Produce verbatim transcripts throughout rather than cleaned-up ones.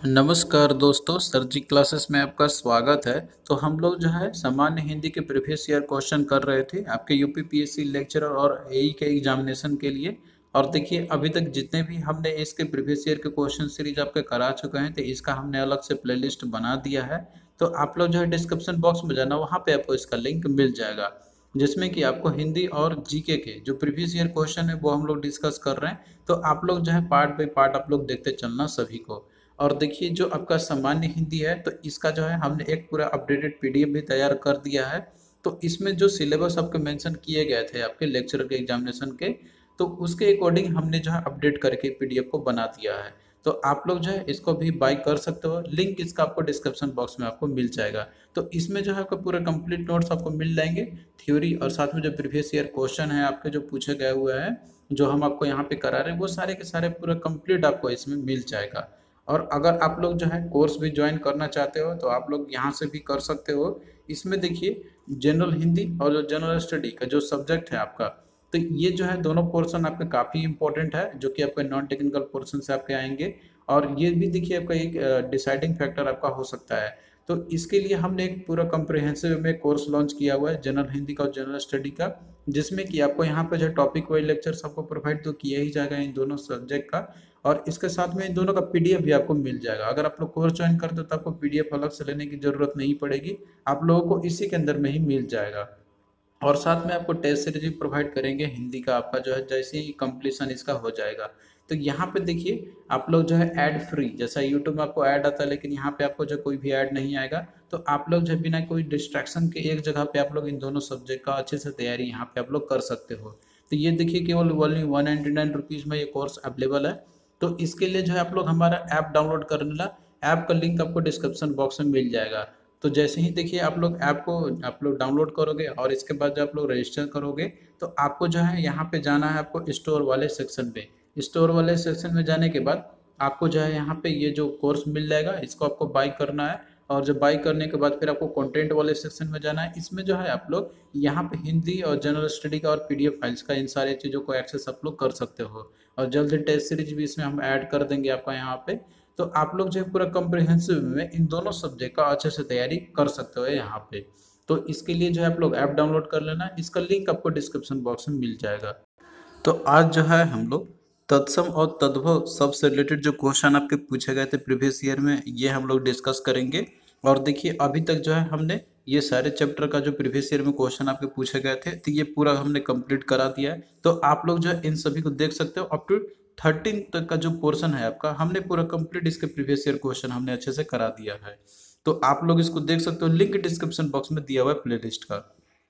नमस्कार दोस्तों, सर जी क्लासेस में आपका स्वागत है। तो हम लोग जो है सामान्य हिंदी के प्रीवियस ईयर क्वेश्चन कर रहे थे आपके यूपी पीएससी लेक्चरर और एई के एग्जामिनेशन के लिए। और देखिए अभी तक जितने भी हमने इसके प्रीवियस ईयर के क्वेश्चन सीरीज आपके करा चुके हैं, तो इसका हमने अलग से प्लेलिस्ट बना दिया है। तो आप लोग जो है डिस्क्रिप्शन बॉक्स में जाना, वहाँ पे आपको इसका लिंक मिल जाएगा, जिसमें कि आपको हिंदी और जीके के जो प्रीवियस ईयर क्वेश्चन है वो हम लोग डिस्कस कर रहे हैं। तो आप लोग जो है पार्ट बाई पार्ट आप लोग देखते चलना सभी को। और देखिए जो आपका सामान्य हिंदी है, तो इसका जो है हमने एक पूरा अपडेटेड पीडीएफ भी तैयार कर दिया है। तो इसमें जो सिलेबस आपके मेंशन किए गए थे आपके लेक्चर के एग्जामिनेशन के, तो उसके अकॉर्डिंग हमने जो है अपडेट करके पीडीएफ को बना दिया है। तो आप लोग जो है इसको भी बाय कर सकते हो, लिंक इसका आपको डिस्क्रिप्शन बॉक्स में आपको मिल जाएगा। तो इसमें जो है आपको पूरे कंप्लीट नोट्स आपको मिल जाएंगे, थ्योरी और साथ में जो प्रीवियस ईयर क्वेश्चन है आपके जो पूछे गए हुए हैं, जो हम आपको यहाँ पे करा रहे हैं, वो सारे के सारे पूरा कंप्लीट आपको इसमें मिल जाएगा। और अगर आप लोग जो है कोर्स भी ज्वाइन करना चाहते हो तो आप लोग यहाँ से भी कर सकते हो। इसमें देखिए जनरल हिंदी और जो जनरल स्टडी का जो सब्जेक्ट है आपका, तो ये जो है दोनों पोर्शन आपके काफ़ी इंपॉर्टेंट है, जो कि आपके नॉन टेक्निकल पोर्शन से आपके आएंगे। और ये भी देखिए आपका एक डिसाइडिंग फैक्टर आपका हो सकता है। तो इसके लिए हमने एक पूरा कम्प्रिहेंसिव में कोर्स लॉन्च किया हुआ है जनरल हिंदी का और जनरल स्टडी का, जिसमें कि आपको यहाँ पे जो टॉपिक वाइज लेक्चर्स आपको प्रोवाइड तो किया ही जाएगा इन दोनों सब्जेक्ट का। और इसके साथ में इन दोनों का पीडीएफ भी आपको मिल जाएगा। अगर आप लोग कोर्स ज्वाइन करते हो तो आपको पीडीएफ अलग से लेने की जरूरत नहीं पड़ेगी, आप लोगों को इसी के अंदर में ही मिल जाएगा। और साथ में आपको टेस्ट सीरीज भी प्रोवाइड करेंगे हिंदी का, आपका जो है जैसे ही कंप्लीशन इसका हो जाएगा। तो यहाँ पे देखिए आप लोग जो है ऐड फ्री, जैसा यूट्यूब में आपको ऐड आता है, लेकिन यहाँ पे आपको जो कोई भी ऐड नहीं आएगा। तो आप लोग जो बिना कोई डिस्ट्रैक्शन के एक जगह पे आप लोग इन दोनों सब्जेक्ट का अच्छे से तैयारी यहाँ पे आप लोग कर सकते हो। तो ये देखिए केवल only one ninety nine rupees में ये कोर्स अवेलेबल है। तो इसके लिए जो है आप लोग हमारा ऐप डाउनलोड कर लेना, ऐप का लिंक आपको डिस्क्रिप्शन बॉक्स में मिल जाएगा। तो जैसे ही देखिए आप लोग ऐप को आप लोग डाउनलोड करोगे और इसके बाद जब आप लोग रजिस्टर करोगे, तो आपको जो है यहाँ पे जाना है आपको स्टोर वाले सेक्शन पे। स्टोर वाले सेक्शन में जाने के बाद आपको जो है यहाँ पे ये जो कोर्स मिल जाएगा, इसको आपको बाई करना है। और जब बाई करने के बाद फिर आपको कंटेंट वाले सेक्शन में जाना है। इसमें जो है आप लोग यहाँ पे हिंदी और जनरल स्टडी का और पीडीएफ फाइल्स का इन सारी चीज़ों को एक्सेस आप लोग कर सकते हो। और जल्द ही टेस्ट सीरीज भी इसमें हम ऐड कर देंगे आपका यहाँ पे। तो आप लोग जो है पूरा कम्प्रिहेंसिव में इन दोनों सब्जेक्ट का अच्छे से तैयारी कर सकते हो यहाँ पे। तो इसके लिए जो है आप लोग ऐप डाउनलोड कर लेना, इसका लिंक आपको डिस्क्रिप्शन बॉक्स में मिल जाएगा। तो आज जो है हम लोग तत्सम और तद्भव शब्द से रिलेटेड जो क्वेश्चन आपके पूछे गए थे प्रीवियस ईयर में, ये हम लोग डिस्कस करेंगे। और देखिए अभी तक जो है हमने ये सारे चैप्टर का जो प्रीवियस ईयर में क्वेश्चन आपके पूछे गए थे, तो ये पूरा हमने कंप्लीट करा दिया है। तो आप लोग जो है इन सभी को देख सकते हो। अप टू थर्टीन तक का जो पोर्शन है आपका, हमने पूरा कंप्लीट इसके प्रीवियस ईयर क्वेश्चन हमने अच्छे से करा दिया है। तो आप लोग इसको देख सकते हो, लिंक डिस्क्रिप्शन बॉक्स में दिया हुआ है प्लेलिस्ट का।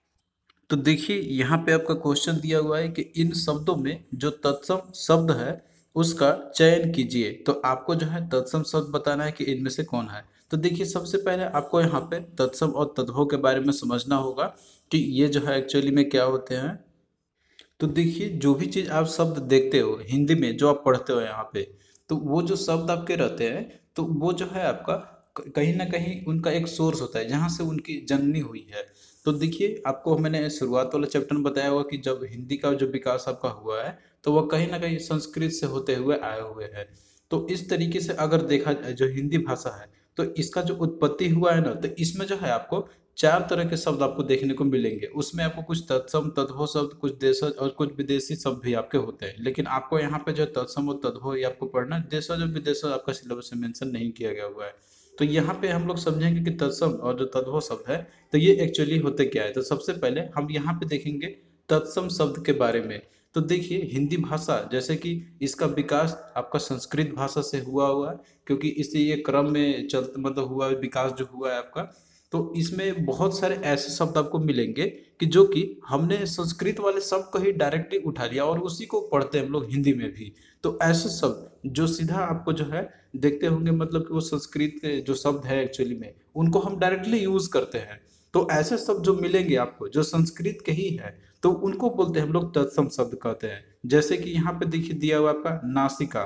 तो देखिए यहाँ पे आपका क्वेश्चन दिया हुआ है कि इन शब्दों में जो तत्सम शब्द है उसका चयन कीजिए। तो आपको जो है तत्सम शब्द बताना है कि इनमें से कौन है। तो देखिए सबसे पहले आपको यहाँ पे तत्सम और तद्भव के बारे में समझना होगा कि ये जो है एक्चुअली में क्या होते हैं। तो देखिए जो भी चीज़ आप शब्द देखते हो हिंदी में, जो आप पढ़ते हो यहाँ पे, तो वो जो शब्द आपके रहते हैं, तो वो जो है आपका क- कहीं ना कहीं उनका एक सोर्स होता है जहाँ से उनकी जननी हुई है। तो देखिए आपको मैंने शुरुआत वाले चैप्टर में बताया हुआ कि जब हिंदी का जो विकास आपका हुआ है, तो वह कहीं ना कहीं संस्कृत से होते हुए आए हुए हैं। तो इस तरीके से अगर देखा जाए जो हिंदी भाषा है, तो इसका जो उत्पत्ति हुआ है ना, तो इसमें जो है आपको चार तरह के शब्द आपको देखने को मिलेंगे। उसमें आपको कुछ तत्सम तद्भव शब्द, कुछ देशज और कुछ विदेशी शब्द भी आपके होते हैं। लेकिन आपको यहाँ पे जो तत्सम और तद्भव ये आपको पढ़ना है, देशज और विदेशज आपका सिलेबस में मेंशन नहीं किया गया हुआ है। तो यहाँ पे हम लोग समझेंगे कि तत्सम और जो तद्भव शब्द है, तो ये एक्चुअली होते क्या है। तो सबसे पहले हम यहाँ पे देखेंगे तत्सम शब्द के बारे में। तो देखिए हिंदी भाषा जैसे कि इसका विकास आपका संस्कृत भाषा से हुआ हुआ है, क्योंकि इसे ये क्रम में चल मतलब हुआ है, विकास जो हुआ है आपका। तो इसमें बहुत सारे ऐसे शब्द आपको मिलेंगे कि जो कि हमने संस्कृत वाले शब्द को ही डायरेक्टली उठा लिया और उसी को पढ़ते हैं हम लोग हिंदी में भी। तो ऐसे शब्द जो सीधा आपको जो है देखते होंगे, मतलब कि वो संस्कृत के जो शब्द है एक्चुअली में, उनको हम डायरेक्टली यूज करते हैं। तो ऐसे शब्द जो मिलेंगे आपको जो संस्कृत के ही है, तो उनको बोलते हैं हम लोग तत्सम शब्द कहते हैं। जैसे कि यहाँ पे देखिए दिया हुआ आपका नासिका,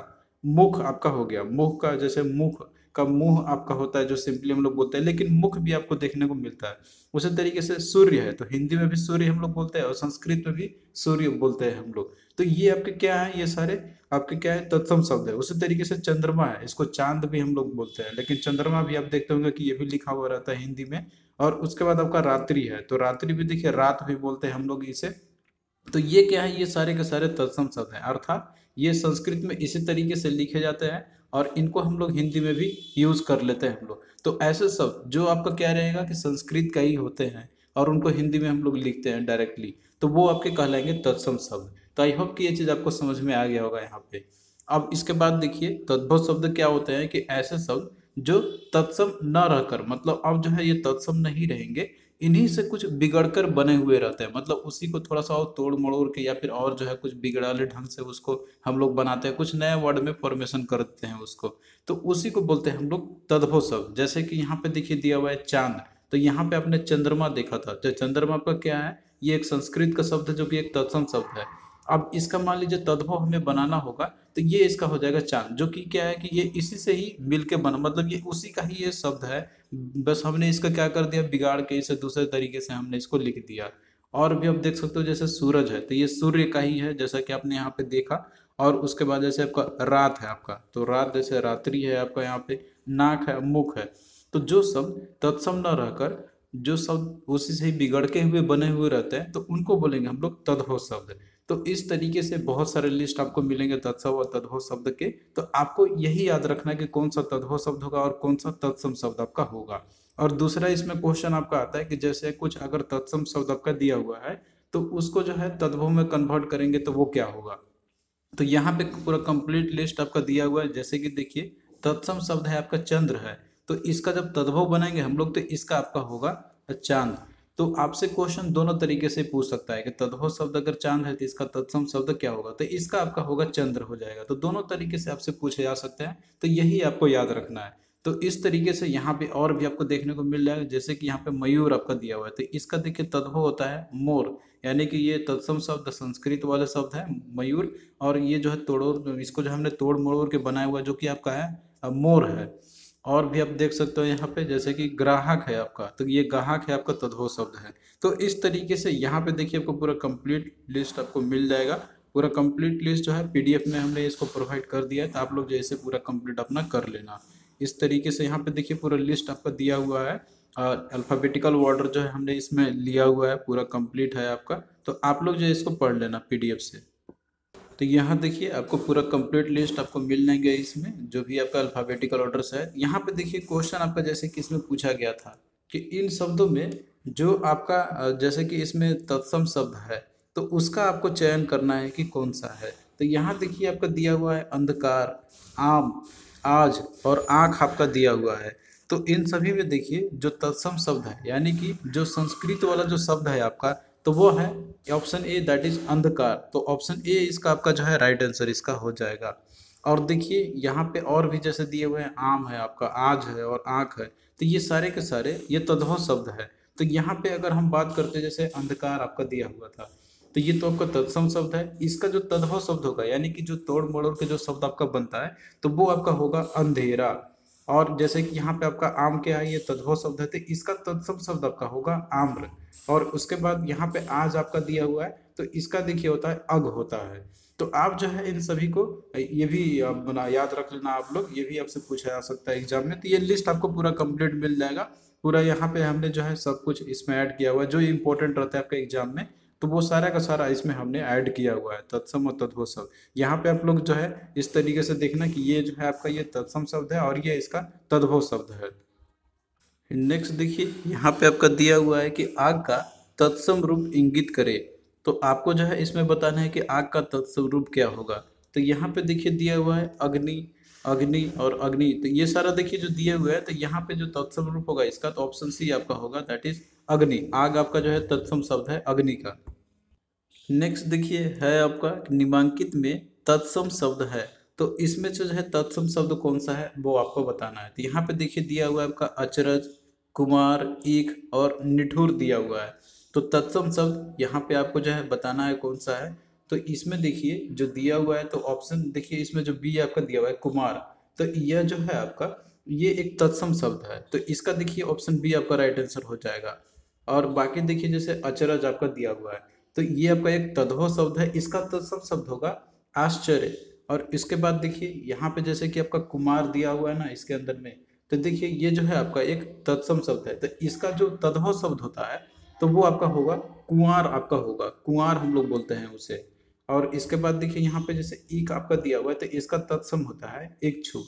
मुख आपका हो गया, मुख का जैसे मुख का मुंह आपका होता है जो सिंपली हम लोग बोलते हैं, लेकिन मुख भी आपको देखने को मिलता है। उसी तरीके से सूर्य है तो हिंदी में भी सूर्य हम लोग बोलते हैं और संस्कृत में भी सूर्य बोलते हैं हम लोग। तो ये आपके क्या है, ये सारे आपके क्या है, तत्सम शब्द है। उसी तरीके से चंद्रमा है, इसको चांद भी हम लोग बोलते हैं, लेकिन चंद्रमा भी आप देखते होंगे कि ये भी लिखा हुआ रहता है हिंदी में। और उसके बाद आपका रात्रि है, तो रात्रि भी देखिए रात भी बोलते हैं हम लोग इसे। तो ये क्या है, ये सारे के सारे तत्सम शब्द हैं, अर्थात ये संस्कृत में इसी तरीके से लिखे जाते हैं और इनको हम लोग हिंदी में भी यूज कर लेते हैं हम लोग। तो ऐसे शब्द जो आपका क्या रहेगा कि संस्कृत का ही होते हैं और उनको हिंदी में हम लोग लिखते हैं डायरेक्टली, तो वो आपके कहलाएंगे तत्सम शब्द। तो आई होप कि ये चीज आपको समझ में आ गया होगा यहाँ पे। अब इसके बाद देखिए तद्भव शब्द क्या होते हैं, कि ऐसे शब्द जो तत्सम न रहकर, मतलब अब जो है ये तत्सम नहीं रहेंगे, इन्हीं से कुछ बिगड़कर बने हुए रहते हैं, मतलब उसी को थोड़ा सा और तोड़ मड़ोड़ के या फिर और जो है कुछ बिगड़ाले ढंग से उसको हम लोग बनाते हैं, कुछ नए वर्ड में फॉर्मेशन करते हैं उसको, तो उसी को बोलते हैं हम लोग तद्भव शब्द। जैसे कि यहाँ पे देखिए दिया हुआ है चांद, तो यहाँ पे आपने चंद्रमा देखा था, जो चंद्रमा का क्या है, ये एक संस्कृत का शब्द है जो कि एक तत्सम शब्द है। अब इसका मान लीजिए तद्भव हमें बनाना होगा, तो ये इसका हो जाएगा चांद, जो कि क्या है कि ये इसी से ही मिलके बना, मतलब ये उसी का ही ये शब्द है, बस हमने इसका क्या कर दिया, बिगाड़ के इसे दूसरे तरीके से हमने इसको लिख दिया। और भी आप देख सकते हो जैसे सूरज है, तो ये सूर्य का ही है जैसा कि आपने यहाँ पे देखा। और उसके बाद जैसे आपका रात है आपका, तो रात जैसे रात्रि है आपका, यहाँ पे नाक है, मुख है। तो जो शब्द तत्सम न रहकर जो शब्द उसी से ही बिगड़ के हुए बने हुए रहते हैं, तो उनको बोलेंगे हम लोग तद्भव शब्द। तो इस तरीके से बहुत सारे लिस्ट आपको मिलेंगे तत्सम और तद्भव शब्द के। तो आपको यही याद रखना है कि कौन सा तद्भव शब्द होगा और कौन सा तत्सम शब्द आपका होगा। और दूसरा इसमें क्वेश्चन आपका आता है कि जैसे कुछ अगर तत्सम शब्द आपका दिया हुआ है, तो उसको जो है तद्भव में कन्वर्ट करेंगे तो वो क्या होगा। तो यहाँ पे पूरा कंप्लीट लिस्ट आपका दिया हुआ है। जैसे कि देखिए तत्सम शब्द है आपका चंद्र है, तो इसका जब तद्भव बनाएंगे हम लोग तो इसका आपका होगा चांद। तो आपसे क्वेश्चन दोनों तरीके से पूछ सकता है कि तद्भव शब्द अगर चांद है तो इसका तत्सम शब्द क्या होगा, तो इसका आपका होगा चंद्र हो जाएगा। तो दोनों तरीके से आपसे पूछे जा सकते हैं, तो यही आपको याद रखना है। तो इस तरीके से यहाँ पे और भी आपको देखने को मिल जाएगा, जैसे कि यहाँ पे मयूर आपका दिया हुआ है, तो इसका देखिए तद्भव होता है मोर, यानी कि ये तत्सम शब्द संस्कृत वाले शब्द है मयूर। और ये जो है तोड़ोर, इसको जो हमने तोड़ मड़ोड़ के बनाया हुआ जो कि आपका है अ, मोर है। और भी आप देख सकते हो यहाँ पे जैसे कि ग्राहक है आपका, तो ये ग्राहक है आपका तद्भव शब्द है। तो इस तरीके से यहाँ पे देखिए आपको पूरा कंप्लीट लिस्ट आपको मिल जाएगा। पूरा कंप्लीट लिस्ट जो है पीडीएफ में हमने इसको प्रोवाइड कर दिया है, तो आप लोग जैसे पूरा कंप्लीट अपना कर लेना। इस तरीके से यहाँ पे देखिए पूरा लिस्ट आपका दिया हुआ है, अल्फ़ाबेटिकल ऑर्डर जो है हमने इसमें लिया हुआ है, पूरा कंप्लीट है आपका। तो आप लोग जो है इसको पढ़ लेना पीडीएफ से। तो यहाँ देखिए आपको पूरा कंप्लीट लिस्ट आपको मिल जाएंगे इसमें, जो भी आपका अल्फ़ाबेटिकल ऑर्डर से है। यहाँ पे देखिए क्वेश्चन आपका जैसे कि इसमें पूछा गया था कि इन शब्दों में जो आपका अ, जैसे कि इसमें तत्सम शब्द है, तो उसका आपको चयन करना है कि कौन सा है। तो यहाँ देखिए आपका दिया हुआ है अंधकार, आम, आज और आँख आपका दिया हुआ है। तो इन सभी में देखिए जो तत्सम शब्द है, यानी कि जो संस्कृत वाला जो शब्द है आपका, तो वो है ऑप्शन ए, दैट इज अंधकार। तो ऑप्शन ए इसका आपका जो है राइट आंसर इसका हो जाएगा। और देखिए यहाँ पे और भी जैसे दिए हुए हैं, आम है आपका, आज है और आँख है, तो ये सारे के सारे ये तद्भव शब्द है। तो यहाँ पे अगर हम बात करते जैसे अंधकार आपका दिया हुआ था, तो ये तो आपका तत्सम शब्द है। इसका जो तद्भव शब्द होगा, यानी कि जो तोड़ मड़ोड़ के जो शब्द आपका बनता है, तो वो आपका होगा अंधेरा। और जैसे कि यहाँ पे आपका आम क्या है, ये तद्भव शब्द है, तो इसका तत्सम शब्द आपका होगा आम्र। और उसके बाद यहाँ पे आज आपका दिया हुआ है, तो इसका देखिए होता है अग होता है। तो आप जो है इन सभी को ये भी आप बना याद रख लेना आप लोग, ये भी आपसे पूछा जा सकता है एग्जाम में। तो ये लिस्ट आपको पूरा कंप्लीट मिल जाएगा। पूरा यहाँ पे हमने जो है सब कुछ इसमें ऐड किया हुआ है, जो इंपॉर्टेंट रहता है आपके एग्जाम में, तो वो सारा का सारा इसमें हमने ऐड किया हुआ है, तत्सम और तद्भव शब्द। यहाँ पे आप लोग जो है इस तरीके से देखना कि ये जो है आपका ये तत्सम शब्द है और ये इसका तद्भव शब्द है। नेक्स्ट देखिए यहाँ पे आपका दिया हुआ है कि आग का तत्सम रूप इंगित करे। तो आपको जो है इसमें बताना है कि आग का तत्सम रूप क्या होगा। तो यहाँ पे देखिए दिया हुआ है अग्नि, अग्नि और अग्नि, तो ये सारा देखिए जो दिया हुआ है, तो यहाँ पे जो तत्सम रूप होगा इसका, तो ऑप्शन सी आपका होगा, दैट इज अग्नि। आग आपका जो है तत्सम शब्द है अग्नि का। नेक्स्ट देखिए है आपका निम्नांकित में तत्सम शब्द है, तो इसमें जो है तत्सम शब्द कौन सा है वो आपको बताना है। तो यहाँ पे देखिए दिया हुआ है आपका अचरज, कुमार, ईख और निठुर दिया हुआ है। तो तत्सम शब्द यहाँ पे आपको जो है बताना है कौन सा है। तो इसमें देखिए जो दिया हुआ है, तो ऑप्शन देखिए इसमें जो बी आपका दिया हुआ है कुमार, तो यह जो है आपका ये एक तत्सम शब्द है, तो इसका देखिए ऑप्शन बी आपका राइट आंसर हो जाएगा। और बाकी देखिए जैसे अचरज आपका दिया हुआ है, तो ये आपका एक तद्भव शब्द है, इसका तत्सम शब्द होगा आश्चर्य। और इसके बाद देखिए यहाँ पे जैसे कि आपका कुमार दिया हुआ है ना इसके अंदर में, तो देखिए ये जो है आपका एक तत्सम शब्द है, तो इसका जो तद्भव शब्द होता है तो वो आपका होगा कुंवार, आपका होगा कुंवार हम लोग बोलते हैं उसे। और इसके बाद देखिए यहाँ पे जैसे ईक आपका दिया हुआ है, तो इसका तत्सम होता है इच्छु।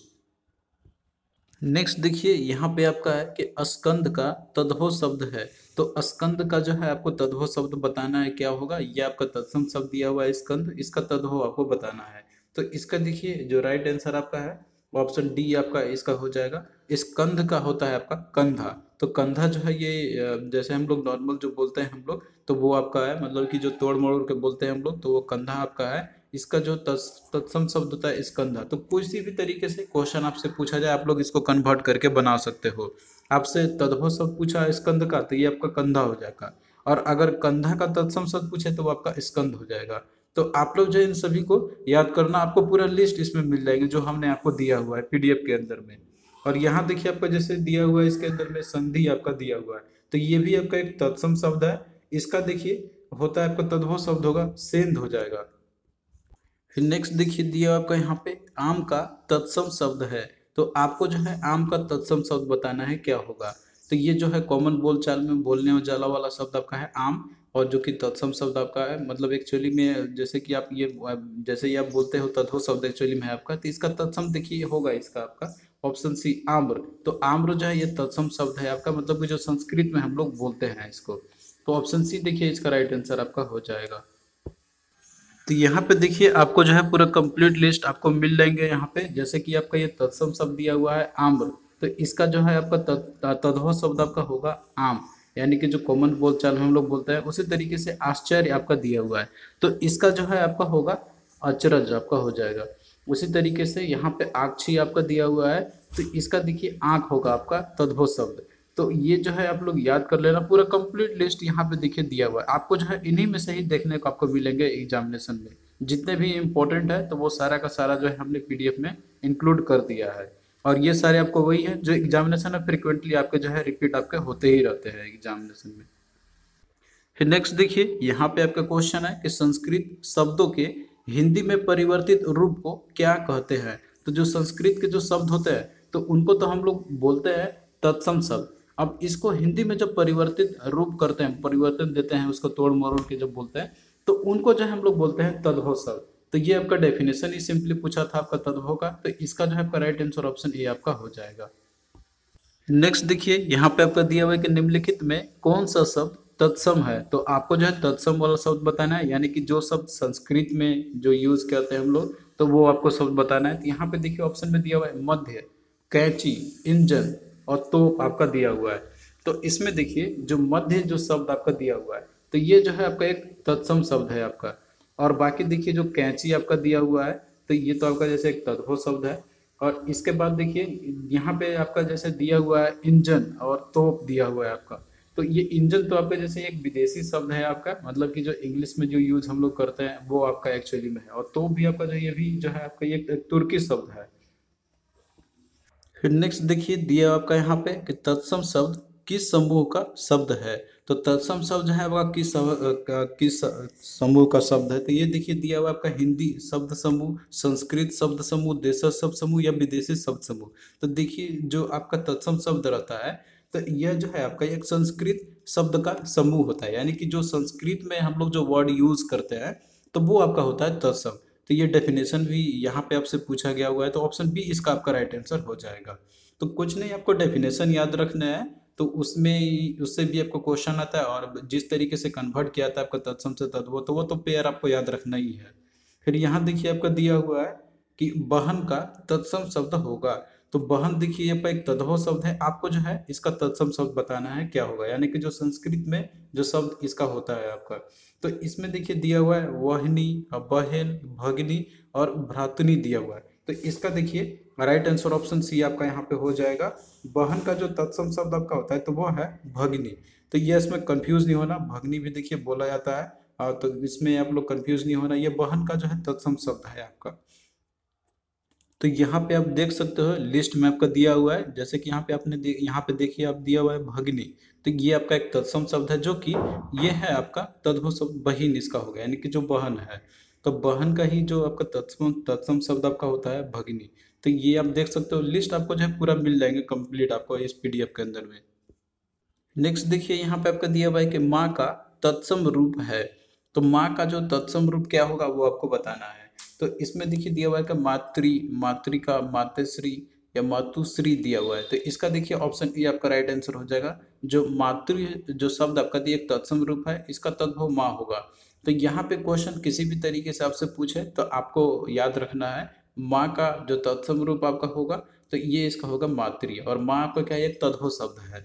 नेक्स्ट देखिए यहाँ पे आपका है कि स्कंद का तद्भव शब्द है, तो स्कंद का जो है आपको तद्भव शब्द बताना है क्या होगा, ये आपका तत्सम शब्द दिया हुआ है स्कंद, इसका तद्भव आपको बताना है। तो इसका देखिए जो राइट आंसर आपका है ऑप्शन डी आपका इसका हो जाएगा। स्कंद का होता है आपका कंधा, तो कंधा जो है ये अ, जैसे हम लोग नॉर्मल जो बोलते हैं हम लोग, तो वो आपका है मतलब कि जो तोड़ मोड़ के बोलते हैं हम लोग, तो वो कंधा आपका है। इसका जो तत्स- तत्सम शब्द होता है स्कंधा, तो किसी भी तरीके से क्वेश्चन आपसे पूछा जाए आप लोग इसको कन्वर्ट करके बना सकते हो। आपसे तद्भव शब्द पूछा स्कंद का, तो ये आपका कंधा हो जाएगा। और अगर कंधा का तत्सम शब्द पूछे तो वो आपका स्कंद हो जाएगा। तो आप लोग जो है इन सभी को याद करना, आपको पूरा लिस्ट इसमें मिल जाएगी जो हमने आपको दिया हुआ है पीडीएफ के अंदर में। और यहाँ देखिए आपका जैसे दिया हुआ है इसके अंदर में संधि आपका दिया हुआ है, तो ये भी आपका एक तत्सम शब्द है। इसका देखिए होता है आपका तद्भव शब्द होगा सेंध हो जाएगा। फिर नेक्स्ट देखिए दिया आपका यहाँ पे आम का तत्सम शब्द है, तो आपको जो है आम का तत्सम शब्द बताना है क्या होगा। तो ये जो है कॉमन बोलचाल में बोलने और जाला वाला शब्द आपका है आम, और जो कि तत्सम शब्द आपका है मतलब एक्चुअली में जैसे कि आप ये जैसे ही आप बोलते हो तद्भव शब्द एक्चुअली में है आपका, तो इसका तत्सम देखिए होगा इसका आपका ऑप्शन सी आम्र। तो आम्र जो है ये तत्सम शब्द है आपका, मतलब कि जो संस्कृत में हम लोग बोलते हैं इसको, तो ऑप्शन सी देखिए इसका राइट आंसर आपका हो जाएगा। तो यहाँ पे देखिए आपको जो है पूरा कंप्लीट लिस्ट आपको मिल जाएंगे यहाँ पे, जैसे कि आपका ये तत्सम शब्द दिया हुआ है आम्र, तो इसका जो है आपका तद- तद्भव शब्द आपका होगा आम, यानी कि जो कॉमन बोलचाल में हम लोग बोलते हैं उसी तरीके से आश्चर्य आपका दिया हुआ है, तो इसका जो है आपका होगा अचरज आपका हो जाएगा। उसी तरीके से यहाँ पे आक्षी आपका दिया हुआ है, तो इसका देखिए आंख होगा आपका तद्भव शब्द। तो ये जो है आप लोग याद कर लेना, पूरा कंप्लीट लिस्ट यहाँ पे देखिए दिया हुआ है, आपको जो है इन्हीं में से ही देखने को आपको मिलेंगे एग्जामिनेशन में, जितने भी इम्पोर्टेंट है तो वो सारा का सारा जो है हमने पीडीएफ में इंक्लूड कर दिया है। और ये सारे आपको वही है जो एग्जामिनेशन में फ्रिक्वेंटली आपके जो है रिपीट आपके होते ही रहते हैं एग्जामिनेशन में। फिर नेक्स्ट देखिए यहाँ पे आपका क्वेश्चन है कि संस्कृत शब्दों के हिंदी में परिवर्तित रूप को क्या कहते हैं। तो जो संस्कृत के जो शब्द होते हैं तो उनको तो हम लोग बोलते हैं तत्सम शब्द। अब इसको हिंदी में जब परिवर्तित रूप करते हैं, परिवर्तन देते हैं, उसको तोड़ मरोड़ के जब बोलते हैं तो उनको जो है हम लोग बोलते हैं तद्भव शब्द। तो ये आपका डेफिनेशन ही सिंपली पूछा था आपका तद्भव का, तो इसका जो है आपका राइट आंसर ऑप्शन ए आपका हो जाएगा। नेक्स्ट देखिए यहाँ पे आपका दिया हुआ है कि निम्नलिखित में कौन सा शब्द तत्सम है, तो आपको जो है तत्सम वाला शब्द बताना है, यानी कि जो शब्द संस्कृत में जो यूज करते हैं हम लोग तो वो आपको शब्द बताना है। तो यहाँ पे देखिए ऑप्शन में दिया हुआ है मध्य, कैंची, इंजन और तोप आपका दिया हुआ है। तो इसमें देखिए जो मध्य जो शब्द आपका दिया हुआ है तो ये जो है आपका एक तत्सम शब्द है आपका। और बाकी देखिए जो कैंची आपका दिया हुआ है तो ये तो आपका जैसे एक तद्भव शब्द है। और इसके बाद देखिए यहाँ पे आपका जैसे दिया हुआ है इंजन और तोप दिया हुआ है आपका, तो ये इंजन तो आपका जैसे एक विदेशी शब्द है आपका, मतलब कि जो इंग्लिश में जो यूज हम लोग करते हैं वो आपका एक्चुअली में है। और तोप भी आपका जो ये भी जो है आपका ये एक तुर्की शब्द है। फिर नेक्स्ट देखिए दिया आपका यहाँ पे कि तत्सम शब्द किस समूह का शब्द है। तो तत्सम शब्द जो है आपका किस सम- अ, का- किस समूह का शब्द है, तो ये देखिए दिया हुआ आपका हिंदी शब्द समूह, संस्कृत शब्द समूह, देशज शब्द समूह या विदेशी शब्द समूह। तो देखिए जो आपका तत्सम शब्द रहता है तो यह जो है आपका एक संस्कृत शब्द का समूह होता है, यानी कि जो संस्कृत में हम लोग जो वर्ड यूज करते हैं तो वो आपका होता है तत्सम। तो ये डेफिनेशन भी यहाँ पे आपसे पूछा गया हुआ है, तो ऑप्शन बी इसका आपका राइट आंसर हो जाएगा। तो कुछ नहीं, आपको डेफिनेशन याद रखना है, तो उसमें उससे भी आपको क्वेश्चन आता है, और जिस तरीके से कन्वर्ट किया था आपका तत्सम से तद्भव, तो वो तो पेयर आपको याद रखना ही है। फिर यहाँ देखिए आपका दिया हुआ है कि बहन का तत्सम शब्द होगा। तो बहन देखिए यहाँ पर एक तद्भव शब्द है, आपको जो है इसका तत्सम शब्द बताना है क्या होगा, यानी कि जो संस्कृत में जो शब्द इसका होता है आपका। तो इसमें देखिए दिया हुआ है वहनी, बहन, भगनी और भ्रातनी दिया हुआ है। तो इसका देखिए राइट आंसर ऑप्शन सी आपका यहाँ पे हो जाएगा। बहन का जो तत्सम शब्द आपका होता है तो वो है भगनी। तो ये इसमें कंफ्यूज नहीं होना, भगनी भी देखिए बोला जाता है, आ, तो इसमें आप लोग कंफ्यूज नहीं होना, ये बहन का जो है तत्सम शब्द है आपका। तो यहाँ पे आप देख सकते हो लिस्ट में आपका दिया हुआ है, जैसे कि यहाँ पे आपने दे, यहाँ पे देखिए आप दिया हुआ है भगिनी। तो ये आपका एक तत्सम शब्द है, जो कि ये है आपका तद्भव शब्द बहिन इसका हो गया, यानी कि जो बहन है। तो बहन का ही जो आपका तत्सम तत्सम शब्द आपका होता है भगिनी। तो ये आप देख सकते हो, लिस्ट आपको जो है पूरा मिल जाएंगे कंप्लीट आपको इस पीडीएफ के अंदर में। नेक्स्ट देखिए यहाँ पे आपका दिया हुआ है कि माँ का तत्सम रूप है। तो माँ का जो तत्सम रूप क्या होगा वो आपको बताना है। तो इसमें देखिए दिया हुआ है कि मातृ, मातृका, मातश्री या मातुश्री दिया हुआ है। तो इसका देखिए ऑप्शन ए आपका राइट आंसर हो जाएगा। जो मातृ जो शब्द आपका दिया एक तत्सम रूप है, इसका तद्भव माँ होगा। तो यहाँ पे क्वेश्चन किसी भी तरीके से आपसे पूछे तो आपको याद रखना है माँ का जो तत्सम रूप आपका होगा तो ये इसका होगा मातृ, और माँ आपका क्या है, एक तद्भव शब्द है।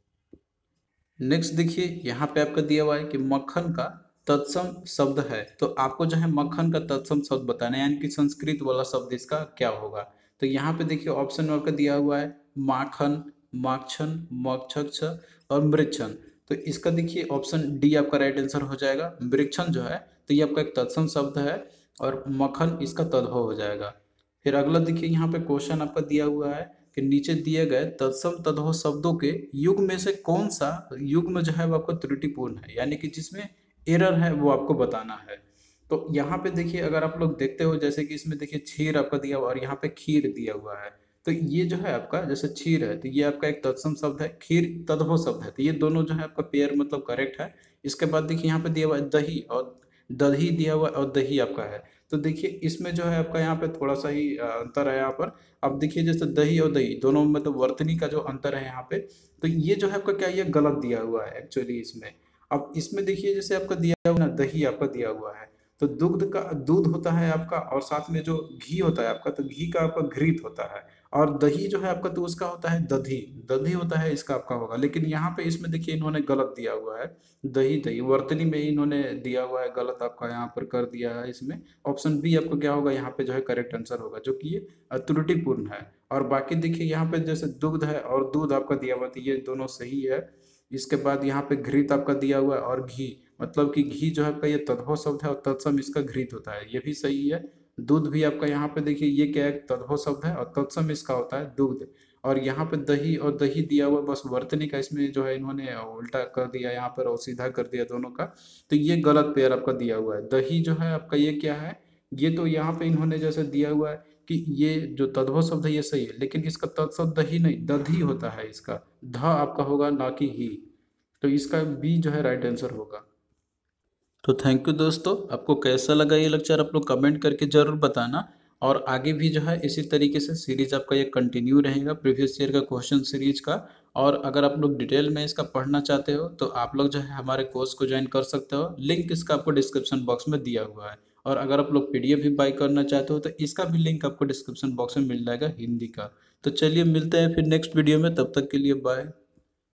नेक्स्ट देखिए यहाँ पे आपका दिया हुआ है कि मक्खन का तत्सम शब्द है। तो आपको जो है मक्खन का तत्सम शब्द बताना है, यानी कि संस्कृत वाला शब्द इसका क्या होगा। तो यहाँ पे देखिए ऑप्शन में आपका दिया हुआ है माखन, माक्षन, मक्षक्ष और मृक्षण। तो इसका देखिए ऑप्शन डी आपका राइट आंसर हो जाएगा। मृक्षण जो है तो ये आपका एक तत्सम शब्द है और मक्खन इसका तद्भव हो जाएगा। फिर अगला देखिए यहाँ पे क्वेश्चन आपका दिया हुआ है कि नीचे दिए गए तत्सम तद्भव शब्दों के युग में से कौन सा युग में जो है वो आपको त्रुटिपूर्ण है, यानी कि जिसमें एरर है वो आपको बताना है। तो यहाँ पे देखिए अगर आप लोग देखते हो, जैसे कि इसमें देखिए क्षीर आपका दिया हुआ और यहाँ पे खीर दिया हुआ है। तो ये जो है आपका जैसे क्षीर है तो ये आपका एक तत्सम शब्द है, खीर तद्भव शब्द है। तो ये दोनों जो है आपका पेयर मतलब करेक्ट है। इसके बाद देखिए यहाँ पे दिया हुआ है दही, और दही दिया हुआ है और दही आपका है। तो देखिए इसमें जो है आपका यहाँ पे थोड़ा सा ही अ, अंतर है यहाँ पर। अब देखिए जैसे दही और दही दोनों में मतलब वर्तनी का जो अंतर है यहाँ पे, तो ये जो है आपका क्या, ये गलत दिया हुआ है एक्चुअली इसमें। अब इसमें देखिए जैसे आपका दिया हुआ ना दही आपका दिया हुआ है, तो दुग्ध का दूध होता है आपका, और साथ में जो घी होता है आपका तो घी का आपका घृत होता है। और दही जो है आपका तो उसका होता है दधी, दधी होता है इसका आपका होगा। लेकिन यहाँ पे इसमें देखिए इन्होंने गलत दिया हुआ है, दही दही वर्तनी में ही इन्होंने दिया हुआ है गलत आपका यहाँ पर कर दिया है इसमें। ऑप्शन बी आपको क्या होगा यहाँ पे जो है करेक्ट आंसर होगा, जो कि ये अ, त्रुटिपूर्ण है। और बाकी देखिए यहाँ पे जैसे दुग्ध है और दूध आपका दिया हुआ, तो ये दोनों सही है। इसके बाद यहाँ पे घृत आपका दिया हुआ है और घी, मतलब कि घी जो है आपका ये तद्भव शब्द है और तत्सम इसका घृत होता है, ये भी सही है। दूध भी आपका यहाँ पे देखिए ये क्या है, तद्भव शब्द है और तत्सम इसका होता है दूध। और यहाँ पे दही और दही दिया हुआ, बस वर्तनी का इसमें जो है इन्होंने उल्टा कर दिया यहाँ पर और सीधा कर दिया दोनों का। तो ये गलत पेयर आपका दिया हुआ है। दही जो है आपका ये क्या है, ये तो यहाँ पे इन्होंने जैसे दिया हुआ है कि ये जो तद्भव शब्द है ये सही है, लेकिन इसका तत्शब्द दही नहीं दधी होता है, इसका ध आपका होगा ना कि ही। तो इसका बी जो है राइट आंसर होगा। तो थैंक यू दोस्तों, आपको कैसा लगा ये लेक्चर आप लोग कमेंट करके ज़रूर बताना। और आगे भी जो है इसी तरीके से सीरीज आपका ये कंटिन्यू रहेगा, प्रीवियस ईयर का क्वेश्चन सीरीज का। और अगर आप लोग डिटेल में इसका पढ़ना चाहते हो तो आप लोग जो है हमारे कोर्स को ज्वाइन कर सकते हो, लिंक इसका आपको डिस्क्रिप्शन बॉक्स में दिया हुआ है। और अगर आप लोग पीडीएफ भी बाई करना चाहते हो तो इसका भी लिंक आपको डिस्क्रिप्शन बॉक्स में मिल जाएगा हिंदी का। तो चलिए मिलते हैं फिर नेक्स्ट वीडियो में, तब तक के लिए बाय।